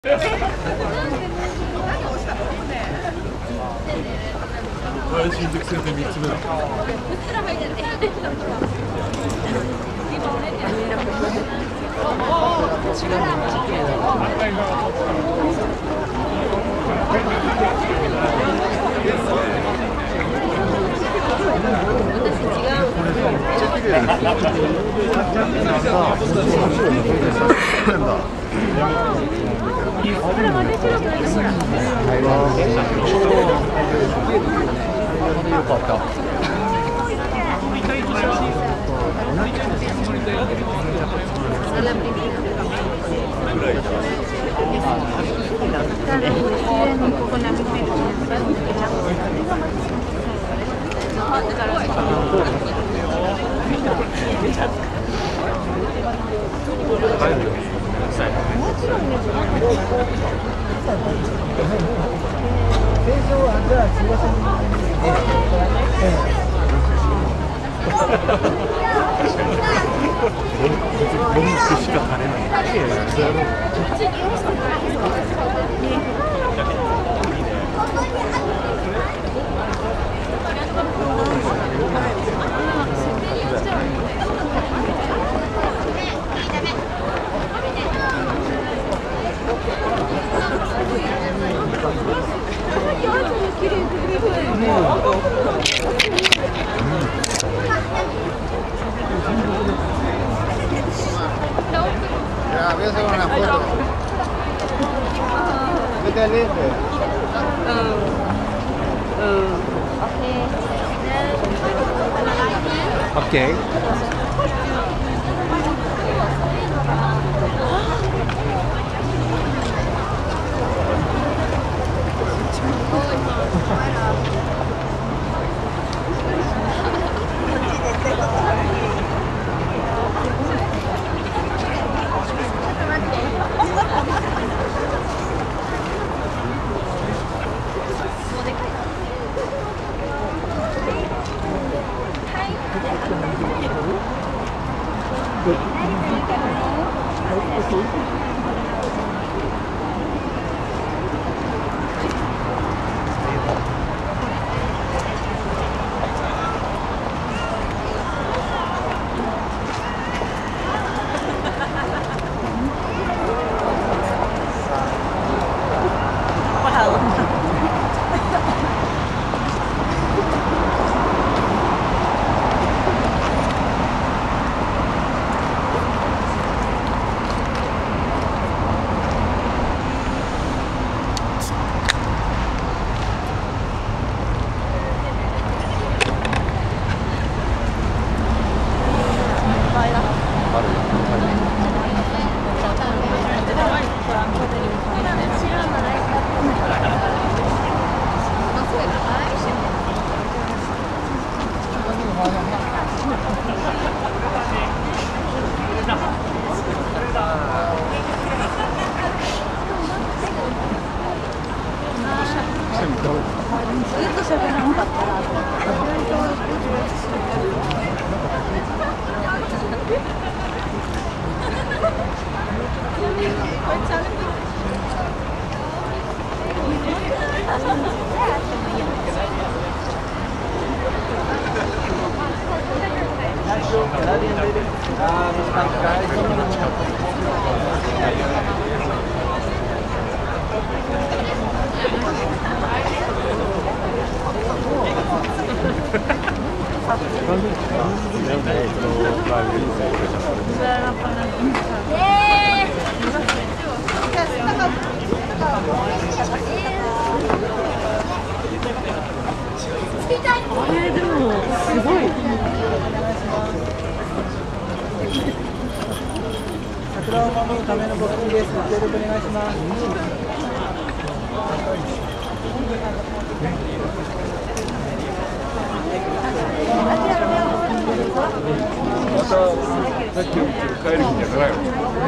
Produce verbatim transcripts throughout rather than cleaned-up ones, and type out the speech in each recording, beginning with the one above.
新宿線でみっつめだ。よかった。ゴミしか垂れない。 Ya, voy a hacer una foto. Vete al este. Okay.桜を守るための募金です。ご協力お願いします。 またさっきの帰る日じゃないわ。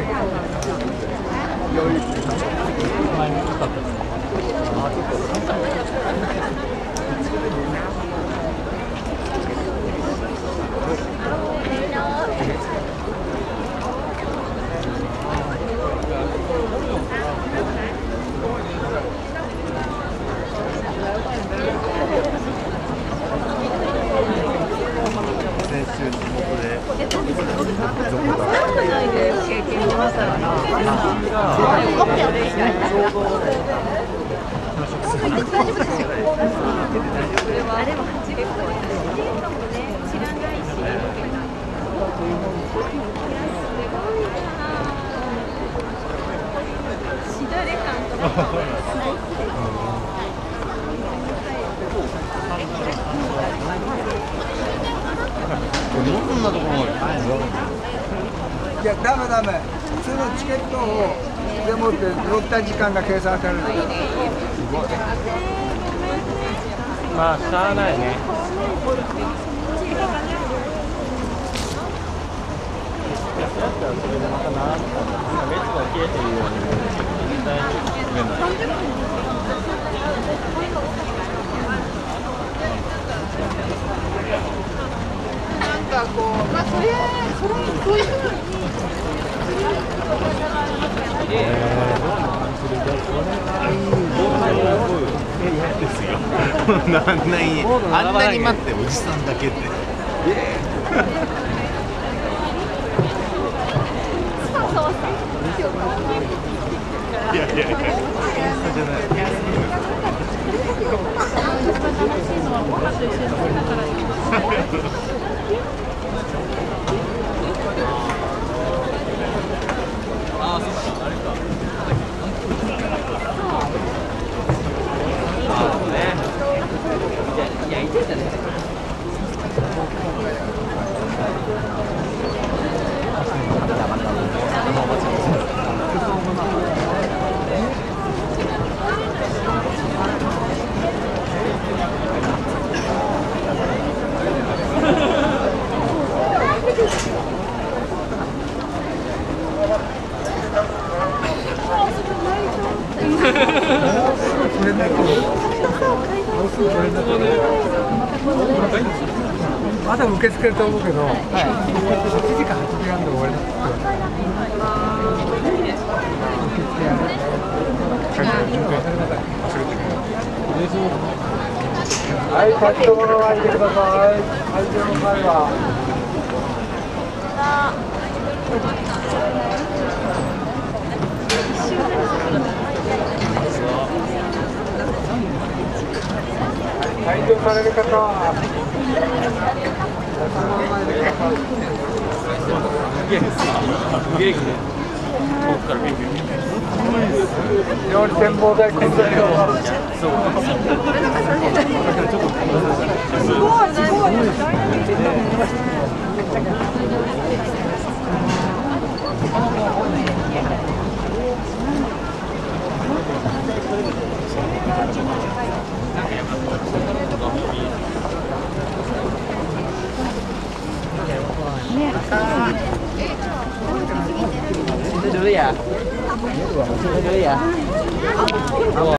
前も良かったですね。あ、ちょっと。Thank you. こんなところまで入るの？ いや、ダメダメ。普通のチケットをでもって乗った時間が計算される。 まあ、しゃあないね。それでまた並ぶから、列が消えているように、絶対に上ない。 なんかこう、まあ、それ、それ、そういうふうに。 えー、どうな感じで、これはいい。 嫌ですよ。あんなに、あんなに待っておじさんだけって。いやいやいや、検査じゃない。 ああ、そっか、あれか。ああ、ね。いや、いや、いてんじゃねえ。 まだ受け付けると思うけど、はちじかはちじかんで終わりだって。受付やる。はい、先ほどの空いてください。会場の前は。退場される方は、そのまま前でください。 すげえ、遠くから見る。 非常に展望台混雑よ。 そう。 すごい、すごい。 Itu dulu ya. Itu dulu ya.